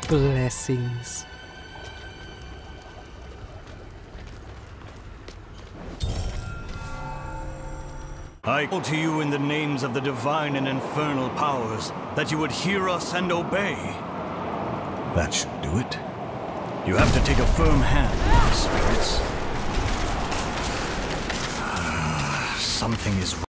Blessings. I call to you in the names of the divine and infernal powers, that you would hear us and obey. That should do it. You have to take a firm hand, spirits. Something is